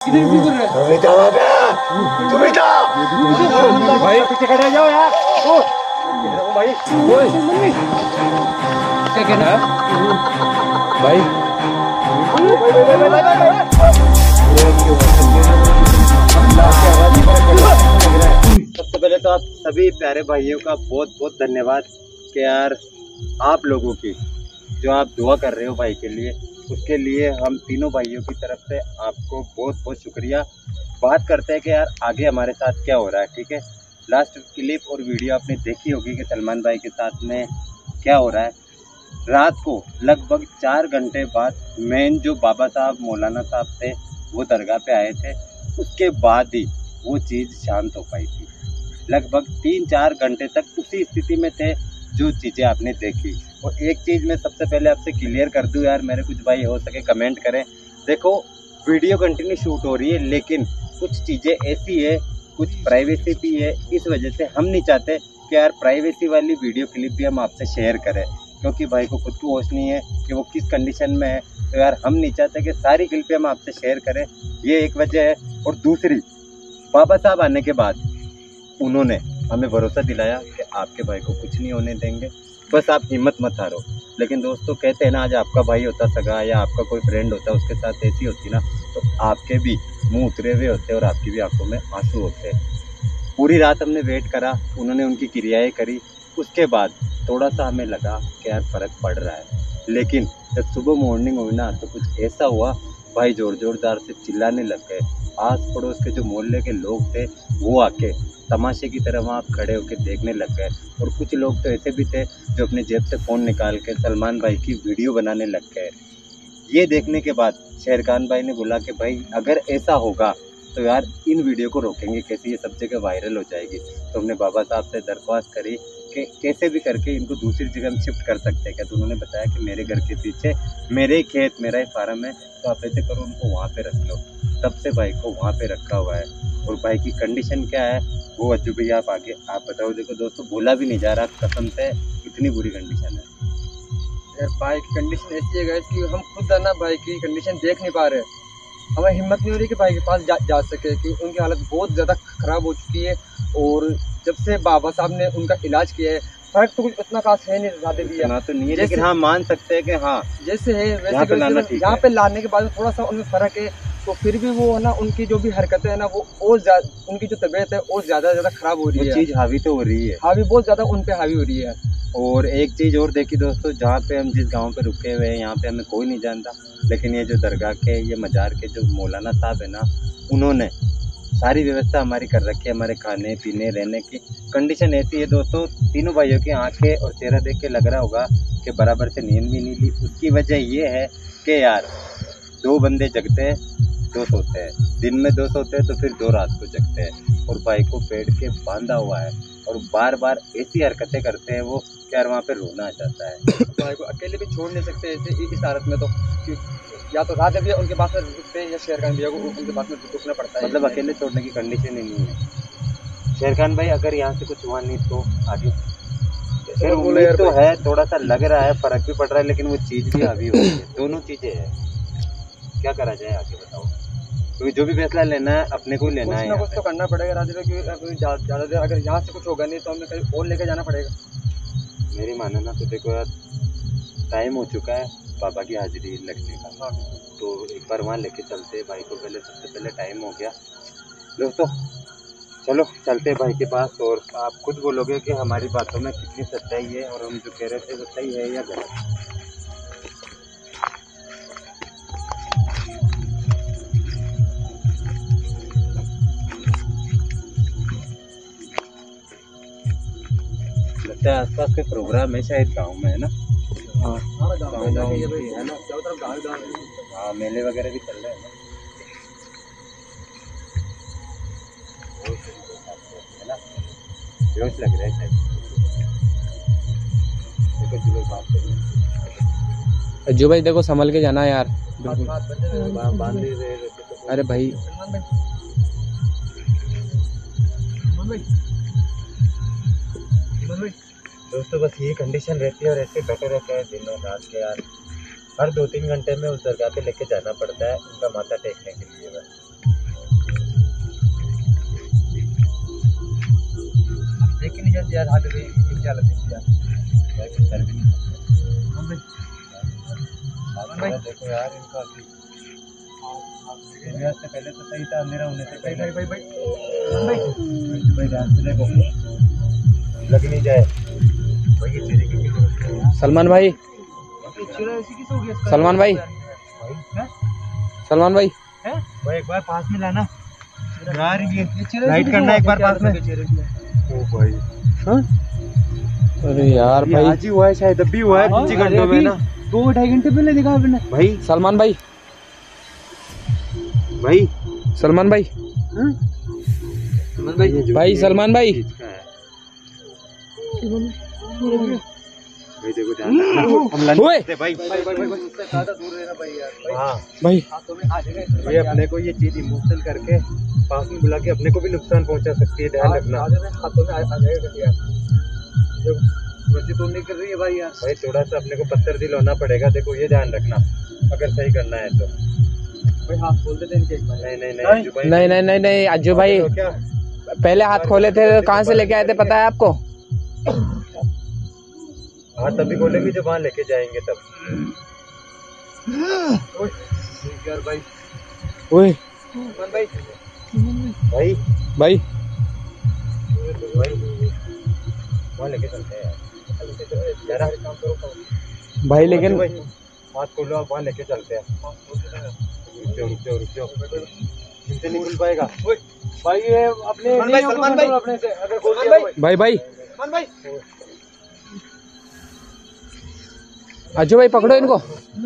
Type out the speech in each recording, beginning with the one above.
भाई पीछे खड़े जाओ यार। ओ भाई क्या कहना है भाई? सबसे पहले तो आप सभी प्यारे भाइयों का बहुत बहुत धन्यवाद कि यार आप लोगों की जो आप दुआ कर रहे हो भाई के लिए, उसके लिए हम तीनों भाइयों की तरफ से आपको बहुत बहुत शुक्रिया। बात करते हैं कि यार आगे हमारे साथ क्या हो रहा है। ठीक है, लास्ट क्लिप और वीडियो आपने देखी होगी कि सलमान भाई के साथ में क्या हो रहा है। रात को लगभग 4 घंटे बाद मेन जो बाबा साहब मौलाना साहब थे वो दरगाह पे आए थे, उसके बाद ही वो चीज़ शांत हो पाई थी। लगभग 3-4 घंटे तक उसी स्थिति में थे जो चीज़ें आपने देखी। और एक चीज़ मैं सबसे पहले आपसे क्लियर कर दूं यार, मेरे कुछ भाई हो सके कमेंट करें। देखो वीडियो कंटिन्यू शूट हो रही है, लेकिन कुछ चीज़ें ऐसी है, कुछ प्राइवेसी भी है, इस वजह से हम नहीं चाहते कि यार प्राइवेसी वाली वीडियो क्लिप भी हम आपसे शेयर करें, क्योंकि भाई को खुद को होश नहीं है कि वो किस कंडीशन में है। तो यार हम नहीं चाहते कि सारी क्लिपें हम आपसे शेयर करें, ये एक वजह है। और दूसरी, बाबा साहब आने के बाद उन्होंने हमें भरोसा दिलाया कि आपके भाई को कुछ नहीं होने देंगे, बस आप हिम्मत मत हारो। लेकिन दोस्तों कहते हैं ना, आज आपका भाई होता सगा या आपका कोई फ्रेंड होता, उसके साथ ऐसी होती ना, तो आपके भी मुंह उतरे हुए होते और आपकी भी आंखों में आंसू होते। पूरी रात हमने वेट करा, उन्होंने उनकी क्रियाएं करी, उसके बाद थोड़ा सा हमें लगा कि यार फ़र्क पड़ रहा है। लेकिन जब सुबह मॉर्निंग हुई ना, तो कुछ ऐसा हुआ, भाई जोरदार से चिल्लाने लग गए। आस पड़ोस के जो मोहल्ले के लोग थे वो आके तमाशे की तरह वहाँ खड़े होकर देखने लग गए। और कुछ लोग तो ऐसे भी थे जो अपने जेब से फ़ोन निकाल के सलमान भाई की वीडियो बनाने लग गए। ये देखने के बाद शेर खान भाई ने बोला कि भाई अगर ऐसा होगा तो यार इन वीडियो को रोकेंगे कैसे, ये सब जगह वायरल हो जाएगी। तो हमने बाबा साहब से दरख्वास्त करी कि कैसे भी करके इनको दूसरी जगह हम शिफ्ट कर सकते हैं क्या। तो उन्होंने बताया कि मेरे घर के पीछे मेरे खेत, मेरा ही फार्म है, तो आप ऐसे करो उनको वहाँ पे रख लो। तब से भाई को वहाँ पे रखा हुआ है। और भाई की कंडीशन क्या है वो अज्जू भैया आप बताओ। देखो दोस्तों, बोला भी नहीं जा रहा कसम से, इतनी बुरी कंडीशन है यार। भाई की कंडीशन ऐसी है गाइस कि हम खुद है ना भाई की कंडीशन देख नहीं पा रहे। हमें हिम्मत नहीं हो रही कि भाई के पास जा सके, कि उनकी हालत बहुत ज़्यादा ख़राब हो चुकी है। और जब से बाबा साहब ने उनका इलाज किया है, फर्क तो कुछ इतना खास है नहीं, ज़्यादा भी ना तो नहीं है, लेकिन हाँ मान सकते हैं कि हाँ जैसे है वैसे यहाँ पे लाने के बाद थोड़ा सा उनमें फ़र्क है। तो फिर भी वो है ना, उनकी जो भी हरकतें है ना, वो और ज़्यादा, उनकी जो तबीयत है और ज़्यादा ख़राब हो रही है। चीज़ हावी तो हो रही है, हावी बहुत ज़्यादा उन पे हावी हो रही है। और एक चीज़ और देखी दोस्तों, जहाँ पे हम जिस गांव पे रुके हुए हैं यहाँ पे हमें कोई नहीं जानता, लेकिन ये जो दरगाह के, ये मजार के जो मौलाना साहब है ना, उन्होंने सारी व्यवस्था हमारी कर रखी है। हमारे खाने पीने रहने की कंडीशन ऐसी है दोस्तों, तीनों भाइयों की आंखें और चेहरा देख के लग रहा होगा कि बराबर से नींद भी नहीं ली। उसकी वजह ये है कि यार 2 बंदे जगते हैं, 2 सोते हैं, दिन में 2 सोते हैं तो फिर 2 रात को जगते हैं। और भाई को पेड़ के बांधा हुआ है और बार बार ऐसी हरकतें करते हैं वो कि यार वहाँ पे रोना आ जाता है। भाई को अकेले भी छोड़ नहीं सकते ऐसे इस हालत में। तो या तो राजा भैया उनके पास में रुकते हैं या शेर खान भैया को उनके पास में रुकना पड़ता है। मतलब अकेले छोड़ने की कंडीशन ही नहीं है। शेर खान भाई अगर यहाँ से कुछ हुआ नहीं तो आगे फिर उम्मीद तो है, थोड़ा सा लग रहा है, फर्क भी पड़ रहा है, लेकिन वो चीज़ भी हावी हो रही है। दोनों चीज़ें हैं, क्या करा जाए आगे बताओ। तो जो भी फैसला लेना है अपने को लेना है, कुछ तो करना पड़ेगा राजा भाई। ज़्यादा देर अगर यहाँ से कुछ होगा नहीं तो हमें कहीं और लेके जाना पड़ेगा। मेरी माने ना तो देखो यार, टाइम हो चुका है बाबा की हाजिरी लगने का। तो एक बार वहाँ लेके चलते हैं भाई को, पहले सबसे पहले टाइम हो गया दोस्तों। चलो चलते हैं भाई के पास, और आप खुद बोलोगे कि हमारी बातों में कितनी सच्चाई है और हम जो कह रहे थे वो सही है या गलत। लगता है आसपास के प्रोग्राम है शायद गाँव में, है ना? हाँ गाँव है ना, हाँ मेले वगैरह भी चल रहे हैं ना, है ना? जोश लग रहा है शायद। जो भाई देखो संभल के जाना यार, बांध रहे। अरे भाई दोस्तों बस ये कंडीशन रहती है और ऐसे बैठे रहते हैं दिनों रात के यार। हर 2-3 घंटे में उस दरगाह पे लेके जाना पड़ता है उनका माथा टेकने के लिए बस। देखिए यार, हाथ में क्या हालत है यार। भाई कुछ कर भी नहीं सकते। भाई देखो यार इनका अभी सूर्यास्त से पहले तो सही था, अंधेरा होने से पहले। भाई भाई ध्यान से देखो, लग नहीं जाए। भाई ये चेहरे की क्यों हो रखी है? सलमान भाई, ऐसी किस हो गया इसका? सलमान भाई, भाई सलमान भाई, भाई एक बार पास में लाना यार, ये लाइट करना एक बार पास में। ओ भाई हाँ, अरे यार ये भाई, आज ही हुआ है शायद, अभी हुआ है कुछ ही घंटों में ना। 2-2.5 घंटे पहले देखा आपने? भाई सलमान भाई, भाई सलमान भाई, सलमान भाई, ये जो भाई सलमान भाई, इसका है। भाई देखो ध्यान रखना, हम लंच ओए! करते भाई। उससे ज्यादा दूर रहना भाई यार। हाँ भाई, हाथों में आ जाएगा ये अपने को ये चीज इमोशनल करके पास में बुला के अपने को भी नुकसान पहुंचा सकती है, ध्यान रखना। हाथों में आ जाएगा यार। जो वैसे तो नहीं कर रही है भाई यार। भाई थोड़ा सा अपने को पत्थर दिल होना पड़ेगा, देखो ये ध्यान रखना अगर सही करना है तो। भाई हाथ खोल देते इनके एक बार। नहीं नहीं नहीं अज्जू भाई, नहीं नहीं नहीं नहीं अज्जू भाई, तो क्या पहले हाथ खोले थे तो कहाँ से लेके आए थे पता है आपको? हाँ तभी खोलेंगे जब वहाँ लेके जाएंगे तब। यार भाई, ओए सलमान भाई, भाई भाई, भाई वहाँ लेके चलते हैं यार। यार काम करो। भाई लेकिन भाई हाथ खोलो, आप वहाँ लेके चलते हैं। रुक जाओ रुक जाओ रुक जाओ, इनसे नहीं खुल पाएगा। भाई ये अपने सलमान भाई, अपने से अगर खोल दिया तो भाई भाई, सलमान भाई, अज्जू भाई पकड़ो इनको।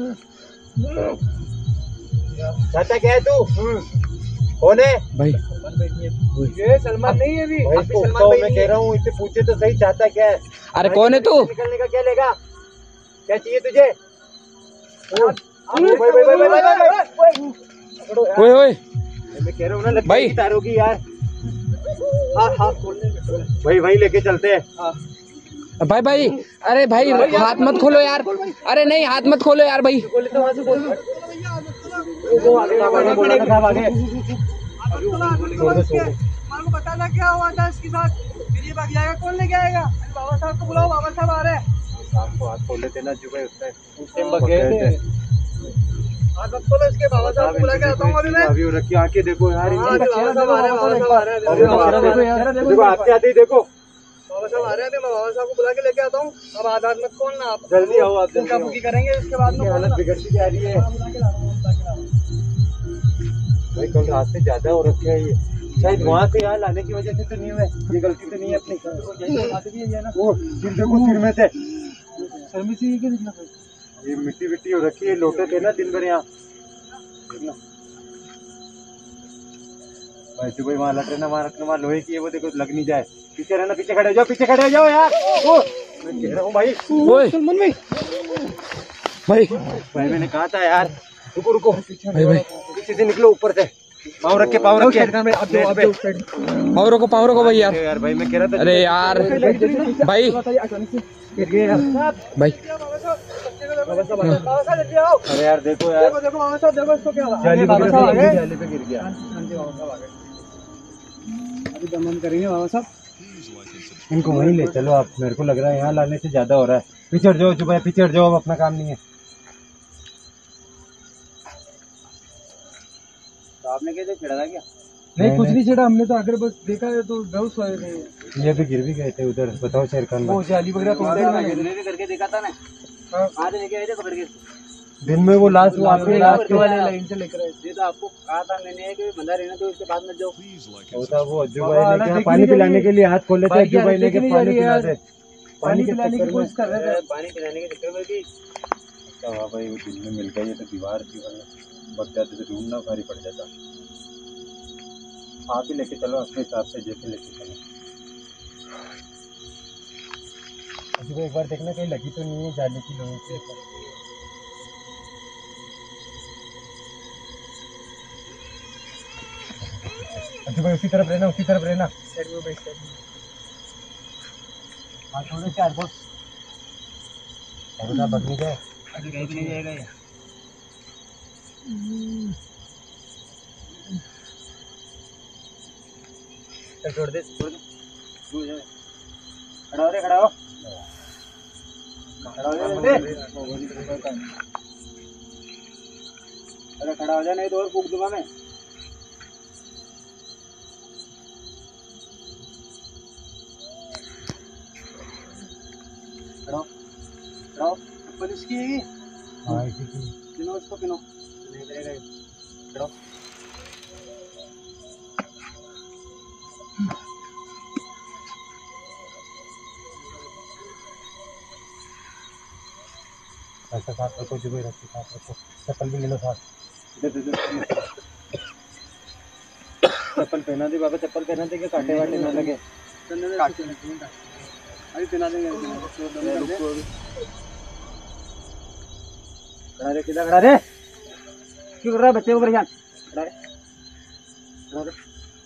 चाचा क्या है तू, कौन है? भाई ये सलमान नहीं है अभी। भाई अभी इसको सलमान उठाओ, भाई मैं नहीं कह है। रहा हूँ इससे पूछे तो सही, चाहता क्या है? अरे कौन है तू? निकलने का क्या लेगा, क्या चाहिए तुझे? भाई भाई भाई भाई भाई भाई, पकड़ो यार। ओए ओए मैं कह रहा हूँ ना, लग भाई। जाएगी तारों की यार। हाथ खोलने में। भाई भाई लेके चलते हैं। भाई भाई, अरे भाई हाथ मत खोलो यार, अरे नहीं हाथ मत खोलो यार भाई। बोले तो वहाँ से बोल। वो आगे आगे बोला था साहब, आगे मार को बता था क्या हुआ था इसके साथ। फिर ये भाग जाएगा, कौन लेके आएगा? बाबा साहब को बुलाओ, बाबा साहब आ रहे हैं। शाम को हाथ खोल लेते ना जो भाई उससे उस टाइम भाग गए थे। हाथ मत खोलो इसके, बाबा साहब को बुला के आता हूँ अभी मैं। अभी रखी आके देखो यार, हाँ, बाबा साहब आ रहे हैं, बाबा साहब आ रहे हैं। देखो आपके आते ही देखो, बाबा साहब आ रहे हैं, मैं बाबा साहब को बुला के लेके आता हूँ। अब हाथ मत खोलना आप, जल्दी आओ आप, जल्दी फूका आओ। फूकी करेंगे उसके बाद में। हालत बिगड़ती जा रही है भाई, कल रात से ज्यादा हो रखे है ये, शायद वहाँ से यहाँ लाने की वजह से तो नहीं हुआ है, ये गलती तो नहीं है अपनी। वो सिर देखो, सिर में से सर में से ये क्या निकला? ये मिट्टी विट्टी हो रखी है, लोटे थे ना दिन भर यहाँ। वैसे कोई वहाँ लग रहे ना, वहाँ रखना, वहाँ लोहे की है वो, देखो लग नहीं जाए। पीछे रहना, पीछे खड़े हो जाओ, पीछे खड़े हो जाओ यार। ओ मैं कह रहा हूँ भाई, ओए सलमान भाई, भाई भाई मैंने कहा था यार, रुको रुको, भाई भाई, पीछे से निकलो, ऊपर से पाँव रख के, पाँव रख के। पाँव रखो भाई यार। यार भाई मैं कह रहा था, अरे यार भाई, गिर गए यार। भाई बाबा साहब जल्दी आओ। अरे यार देखो यार, देखो देखो बाबा साहब, देखो इसको क्या हुआ। जाली बाबा साहब आ गए। जाली पे गिर गया। बाबा साहब आ गए। अभी दमन करेंगे बाबा साहब। इनको वहीं ले चलो आप, मेरे को लग रहा है यहाँ लाने से ज्यादा हो रहा है। पीछे हट जाओ जुबैर, पीछे हट जाओ, अब अपना काम नहीं है। तो आपने कैसे छेड़ा था क्या? नहीं, कुछ नहीं छेड़ा, हमने तो आकर बस देखा है तो बेहोश हुए थे। ये भी गिर भी गए थे उधर, बताओ शेर खान भाई। जाली वगैरह भी करके देखा था ना, आज लेके आए थे पकड़ के। दिन में वो लास्ट, वो आपके लास्ट वाले लाइन से लेकर आए। ये तो आपको कहा था मैंने कि बंदा रहना तो उसके बाद में जो होता, वो अज्जू भाई ने क्या पानी पिलाने के लिए हाथ खोले थे, अज्जू भाई ने के पानी पिला दे, पानी पिलाने की कोशिश कर रहे थे। पानी पिलाने के चक्कर में भी अच्छा भाई, वो दिन में मिल गया, ये तो दीवार थी, वरना बच जाते तो ढूंढना भारी पड़ जाता। आप ही लेके चलो अपने हिसाब से, जैसे लेके चलो। अज्जू भाई एक बार देखना कहीं लगी तो नहीं है जाली की, लोगों से। अज्जू भाई उसी तरफ रहना, उसी तरफ रहना। हाँ थोड़े चार बस, अभी बदली जाए। अभी कहीं नहीं जाएगा ये। छोड़ दे, छोड़ दे। खड़ा हो रे, खड़ा हो, खड़ा हो जा। अरे खड़ा हो जा, नहीं तो और फूक दूंगा मैं। खड़ा हो, खड़ा हो। चप्पल इसकी है ये? हाँ इसी की। पिनो इसको, पिनो नहीं करेगा ये। खड़ा हो। ऐसा साथ रखो, जुबे रखो, साथ रखो। चप्पल भी ले लो साथ। चप्पल पहना दे बाबा, चप्पल पहना दे कि कांटे वाटे ना लगे। अभी पिना देंगे। खड़ा रे, किधर खड़ा रे? क्यों कर रहा है बच्चे को परेशान? खड़ा रे, खड़ा रे।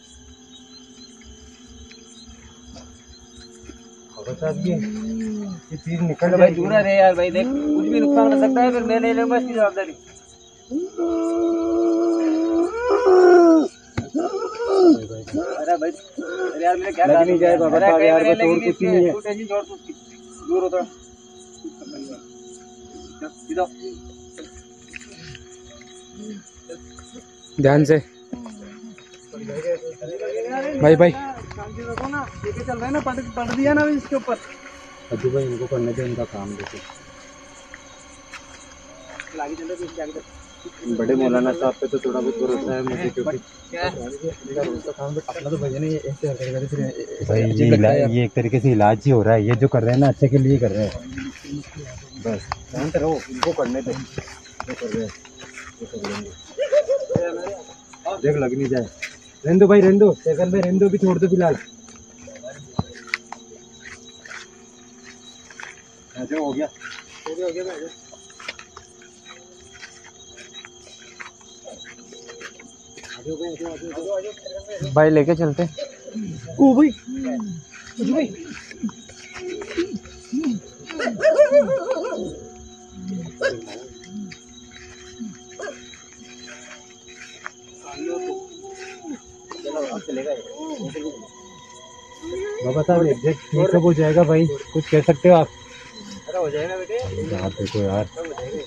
साहब ये चीज निकल भाई दूर है रे यार, भाई देख कुछ भी नुकसान कर सकता है, फिर मैं ले लूंगा इसकी जवाबदारी। अरे भाई, अरे यार मेरे क्या लग नहीं जाए बाबा साहब यार, बस और कुछ नहीं है। तू टेंशन छोड़, तू दूर होता। सीधा ध्यान से भाई भाई। शांति रखो ना, लेके चल रहे हैं ना, पढ़ दिया ना इसके ऊपर। अभी भाई इनको करने दे, इनका काम देखो। आगे चल रहे, आगे चल। बड़े मौलाना साहब पे तो थोड़ा बहुत भरोसा है मुझे, क्योंकि क्या अपना तो भैया नहीं ऐसे हरकत करे, फिर भाई ये एक तरीके से इलाज ही हो रहा है। ये जो कर रहे हैं ना, अच्छे के लिए कर रहे हैं। बस शांत रहो, इनको करने दे। जो कर रहे हैं वो कर लेंगे। देख लग नहीं जाए। रेंदो भाई, रेंदो सेकंड भाई, रेंदो भी छोड़ दो फिलहाल। जो हो गया भाई। भाई लेके चलते। ओ भाई भाई बाबा साहब एग्जैक्ट ठीक कब हो जाएगा भाई, कुछ कह सकते हो आप? अरे हो जाएगा बेटे, यार देखो यार, सब हो जाएगा।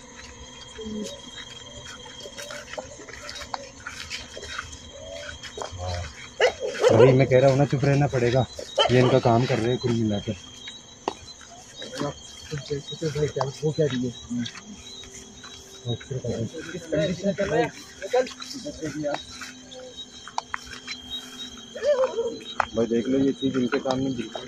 वही मैं कह रहा हूँ ना, चुप रहना पड़ेगा। ये इनका काम कर रहे हैं कुल मिलाकर। भाई क्या वो क्या दिए भाई देख लो, ये चीज इनके सामने बिल्कुल।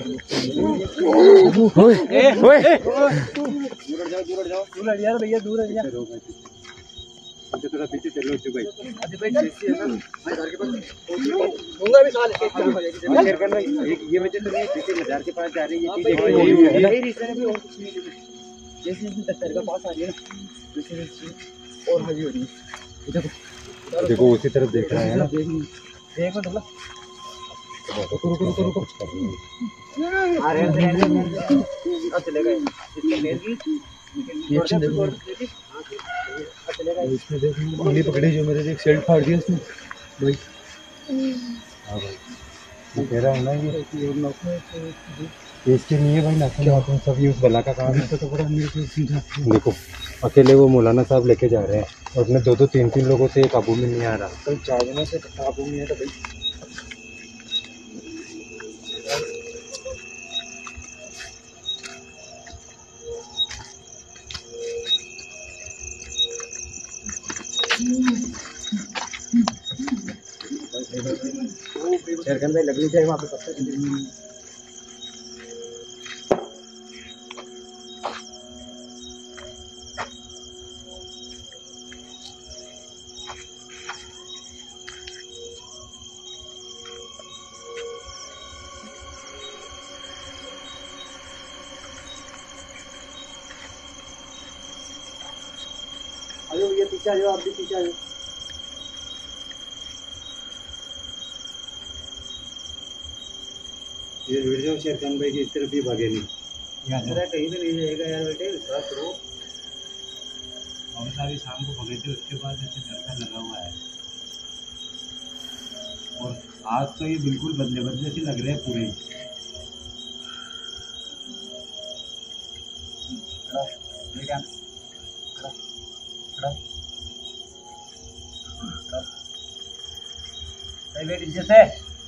ओए ओए दूर हट जाओ, दूर हट यार भैया, दूर हट यार। मुझे थोड़ा पीछे चलो भाई। अरे भाई जैसी है ना, मैं घर के पास दूंगा भी साले शेयर करना, ये वजह तो नहीं, जैसे बाजार के पास जा रही है ये चीज, यही रिश्ते में भी और कुछ नहीं है। जैसे दफ्तर का पास आ रही है ना, जैसे और हावी हो रही है। देखो उसी तरफ देख रहा है ना। देख मत बोला, रुको। आ रहे हैं अब चलेगा इसको मेर की चलेगा। इसमें देख उंगली पकड़ी जो मेरे, एक शर्ट फाड़ दिया उसने भाई। हाँ भाई मैं कह रहा हूँ ना, ये इसके नहीं है भाई, नाखून सब ये उस बला का काम है। तो बड़ा देखो, अकेले वो मौलाना साहब लेके जा रहे हैं और अपने 2-2 3-3 लोगों से काबू में नहीं आ रहा। कल 4 दिनों से काबू नहीं है तो भाई शेरखान भाई लगनी चाहिए वहाँ पे पत्थर। अरे भैया पीछे आ जाओ, आप भी पीछे आ जाओ। ये भिड़ जाओ शेरखान भाई की इस तरफ भी भागे नहीं। अरे कहीं भी नहीं जाएगा यार बेटे, विश्वास करो। और सारी शाम को पकड़े थे, उसके बाद ऐसे डर का लगा हुआ है। और आज तो ये बिल्कुल बदले बदले से लग रहे हैं पूरे। जैसे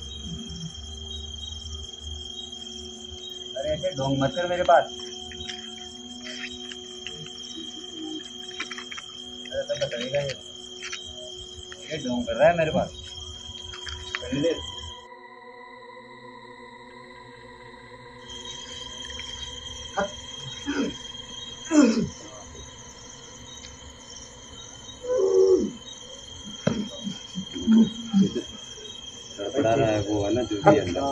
अरे ऐसे ढोंग मत कर मेरे पास। अरे तो बताएगा ये ढोंग कर रहा है मेरे पास। बड़ा रहा है वो है ना जो भी अंदर।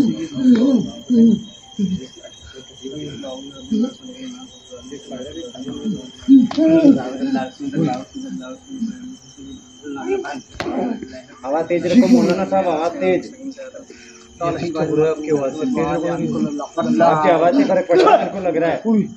आवाज तेज रखो मौलाना साहब, आवाज तेज। आपकी आवाज से फर्क पड़ता है मेरे को लग रहा है।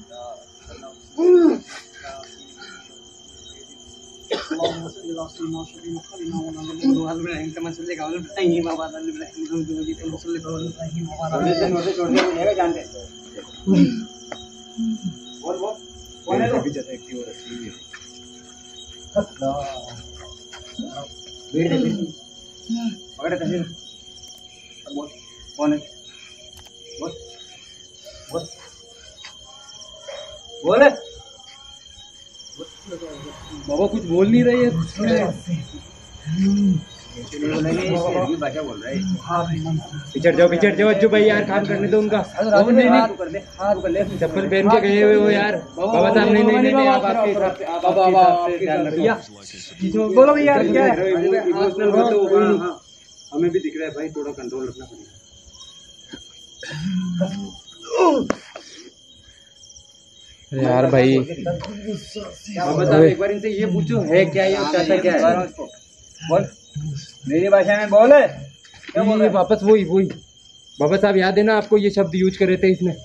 बोले बाबा कुछ बोल नहीं रही है। पिछड़ जाओ अज्जू भाई यार, काम करने दो उनका। चप्पल पहन के गए हुए हो यार। बाबा साहब नहीं आप आपके बोलो भैया क्या है? हमें भी दिख रहा है भाई, थोड़ा कंट्रोल रखना पड़ेगा। यार भाई बाबा साहब एक बार इनसे ये पूछो है क्या, ये चाहता क्या है? बोल मेरी भाषा में बोल। क्या बोल रहे? वापस वही बाबा साहब याद है ना आपको, ये शब्द यूज करे थे इसने।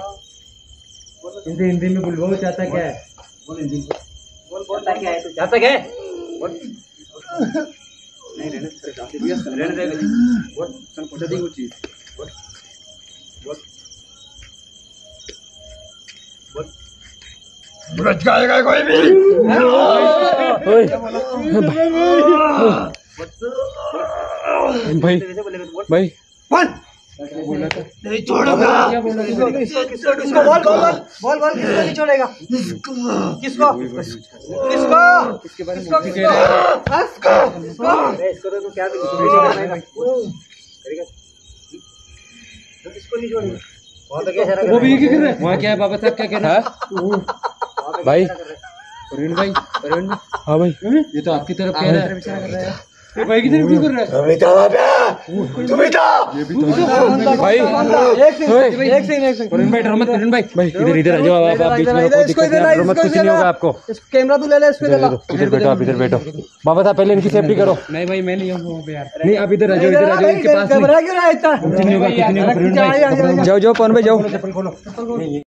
इनसे हिंदी में बोल चाहता क्या है? बोल हिंदी में बोल क्या है? तू चाहता क्या है? बोल नहीं रहने दे बोल सन पूछा दी कुछ चीज। बोल बोल बोल ब्रज खाएगा कोई भी। भाई भाई बोला था नहीं छोड़ेगा। किसको बोल किसको नहीं छोड़ेगा? किसको इसके बारे में इसको तो क्या किसको नहीं छोड़ेगा? वो भी क्या कर रहा है वहाँ? क्या है बाबा साहब, क्या कह रहा है भाई? प्रवीण भाई हाँ भाई, ये तो आपकी तरफ कह रहा है। भाई की तरफ क्यों कर रहा है? भाई एक सेकंड प्रवीण भाई डरो मत। प्रवीण भाई इधर आ जाओ आप बीच में, कुछ नहीं होगा आपको। कैमरा तू ले ले, इसको इधर बैठो आप, इधर बैठो। बाबा साहब पहले इनकी सेफ्टी करो। नहीं भाई मैं नहीं हूँ यार। नहीं आप इधर आ जाओ, इधर आ जाओ, इनके पास कैमरा क्यों रहा है इतना? कुछ नहीं होगा। जाओ पवन भाई जाओ।